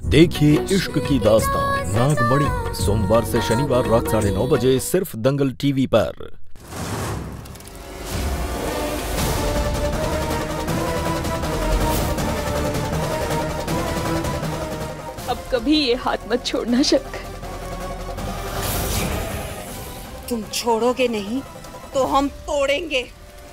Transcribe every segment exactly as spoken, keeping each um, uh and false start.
देखिए इश्क की दास्तां नागमणि सोमवार से शनिवार रात साढ़े नौ बजे सिर्फ दंगल टीवी पर। अब कभी ये हाथ मत छोड़ना शंकर। तुम छोड़ोगे नहीं तो हम तोड़ेंगे।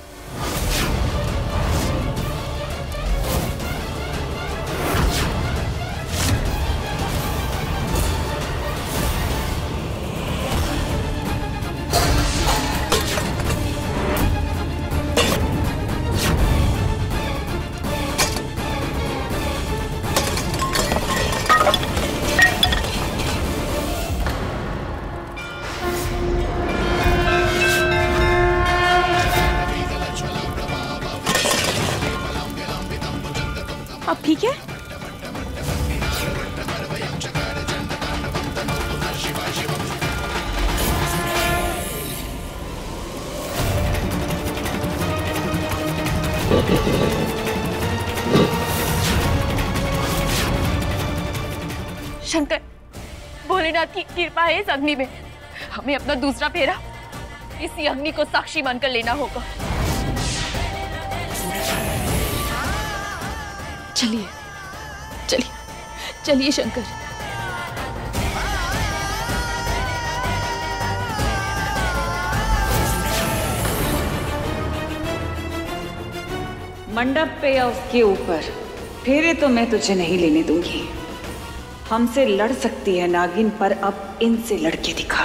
अब ठीक है? शंकर, भोलेनाथ की कृपा है इस अग्नि में। हमें अपना दूसरा फेरा इसी अग्नि को साक्षी मानकर लेना होगा। चलिए चलिए चलिए शंकर। मंडप पे या उसके ऊपर फेरे तो मैं तुझे नहीं लेने दूंगी। हमसे लड़ सकती है नागिन, पर अब इनसे लड़के दिखा।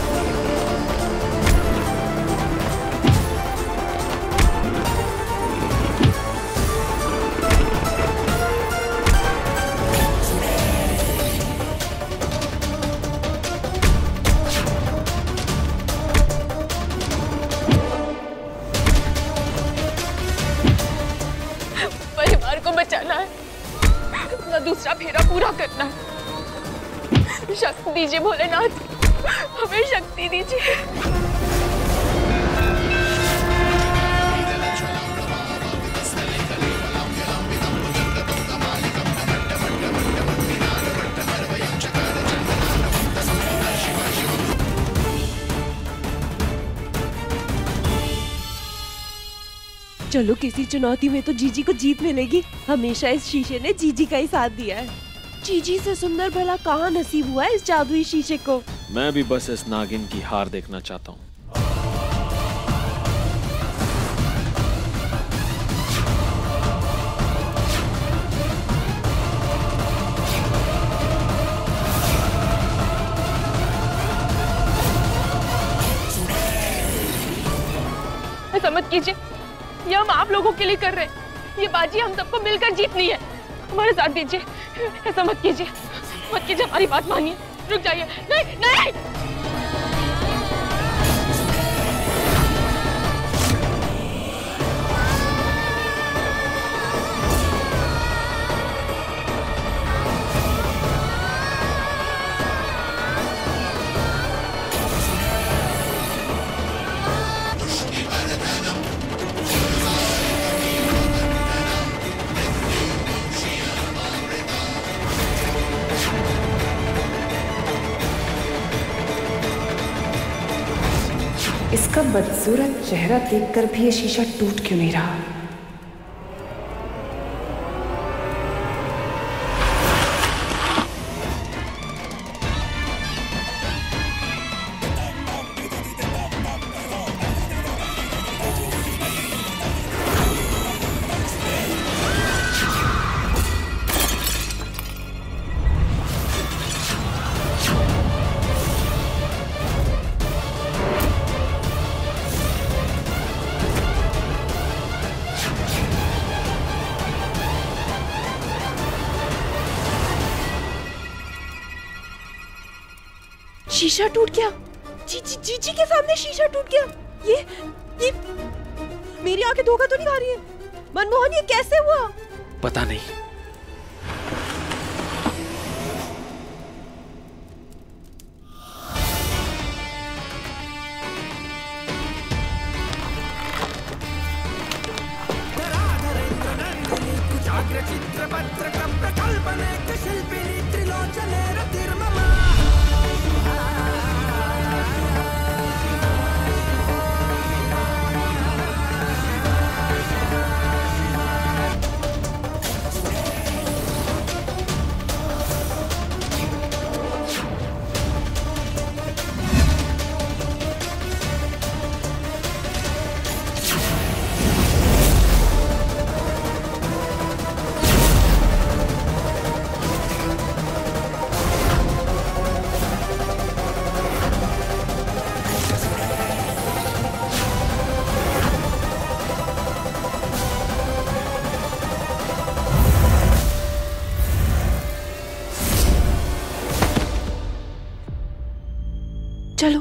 परिवार को बचाना है, अपना दूसरा फेरा पूरा करना है। शक्ति दीजिए भोलेनाथ, हमें शक्ति दीजिए। चलो किसी चुनौती में तो जीजी को जीत मिलेगी। हमेशा इस शीशे ने जीजी का ही साथ दिया है। जीजी से सुंदर भला कहाँ नसीब हुआ है इस जादुई शीशे को। मैं भी बस इस नागिन की हार देखना चाहता हूँ। ऐसा मत कीजिए, ये हम आप लोगों के लिए कर रहे हैं। ये बाजी हम सबको मिलकर जीतनी है। हमारे साथ दीजिए, ऐसा मत कीजिए, मत कीजिए, हमारी बात मानिए। रुक जाइए। नहीं नहीं इसका बदसूरत चेहरा देखकर भी ये शीशा टूट क्यों नहीं रहा? शीशा टूट गया। जीजी जीजी के सामने शीशा टूट गया। ये ये मेरी आंखें धोखा तो नहीं खा रही है। मनमोहन, ये कैसे हुआ? पता नहीं। चित्रपत्र प्रकल्पने शिल्पिनी चलो।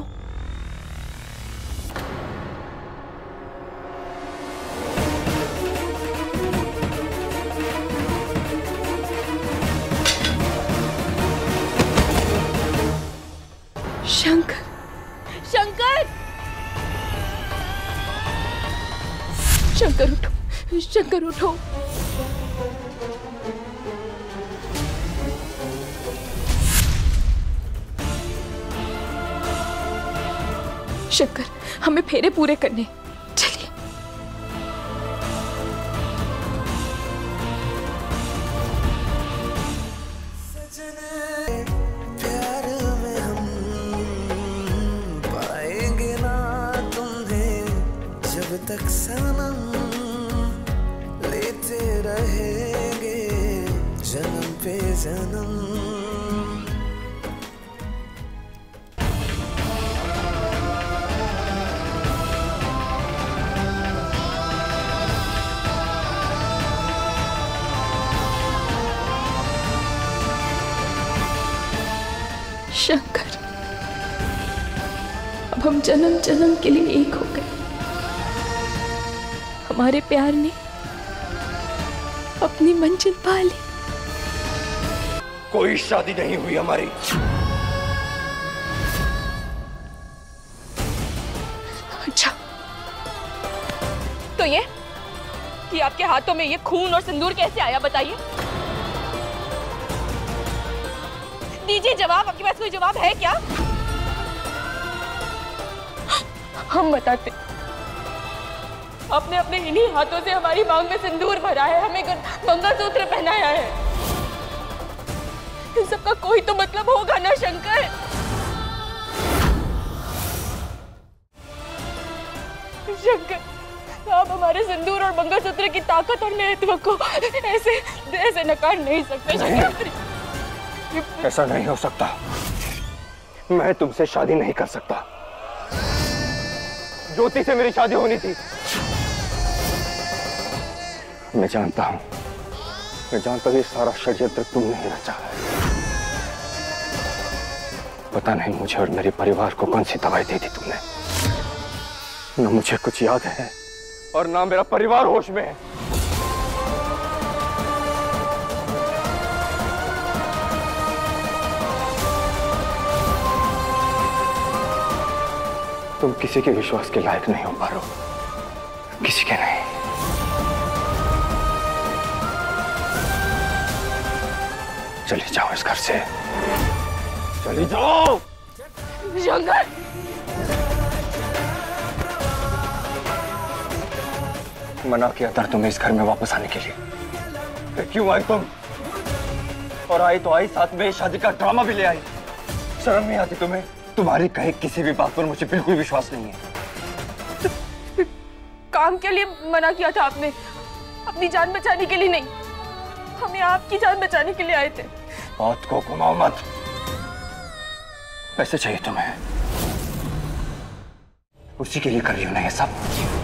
शंकर, शंकर, शंकर उठो, शंकर उठो। शंकर, हमें फेरे पूरे करने, चलिए। प्यार में हम पाएंगे ना तुम्हें जब तक सनम लेते रहेंगे जन्म पे जन्म। शंकर, अब हम जन्म जन्म के लिए एक हो गए। हमारे प्यार ने अपनी मंजिल पा ली। कोई शादी नहीं हुई हमारी। अच्छा, तो ये कि आपके हाथों में ये खून और सिंदूर कैसे आया, बताइए। दीजिए जवाब, आपके पास कोई जवाब है क्या? हम बताते। आपने अपने इन्हीं हाथों से हमारी मांग में सिंदूर भरा है, हमें मंगलसूत्र पहनाया है। इन सबका कोई तो मतलब होगा ना शंकर? शंकर, आप हमारे सिंदूर और मंगलसूत्र की ताकत और महत्व को ऐसे ऐसे नकार नहीं सकते शंकर। ऐसा नहीं हो सकता। मैं तुमसे शादी नहीं कर सकता। ज्योति से मेरी शादी होनी थी। मैं जानता हूं, मैं जानता हूं ये सारा षड्यंत्र तुमने ही रचा है। पता नहीं मुझे और मेरे परिवार को कौन सी दवाई दी थी तुमने। न मुझे कुछ याद है और ना मेरा परिवार होश में है। तुम किसी के विश्वास के लायक नहीं हो पारो, किसी के नहीं। चली जाओ इस घर से, चली जाओ। शंकर, मना किया था तुम्हें इस घर में वापस आने के लिए, फिर क्यों आई तुम? और आई तो आई, साथ में शादी का ड्रामा भी ले आई। शर्म नहीं आती तुम्हें? तुम्हारी कहे किसी भी बात पर मुझे बिल्कुल विश्वास नहीं है। काम के लिए मना किया था आपने, अपनी जान बचाने के लिए नहीं। हमें आपकी जान बचाने के लिए आए थे। बात को घुमाओ मत। पैसे चाहिए तुम्हें, उसी के लिए कर रही हो ना ये सब।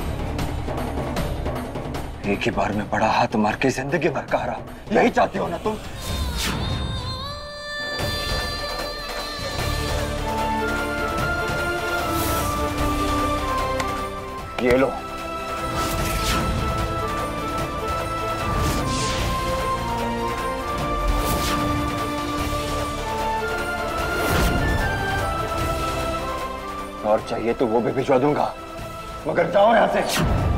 एक ही बार में बड़ा हाथ मार के जिंदगी भर का हरा, यही चाहती हो ना तुम? ये लो। और चाहिए तो वो भी भिजवा दूंगा, मगर जाओ यहां से।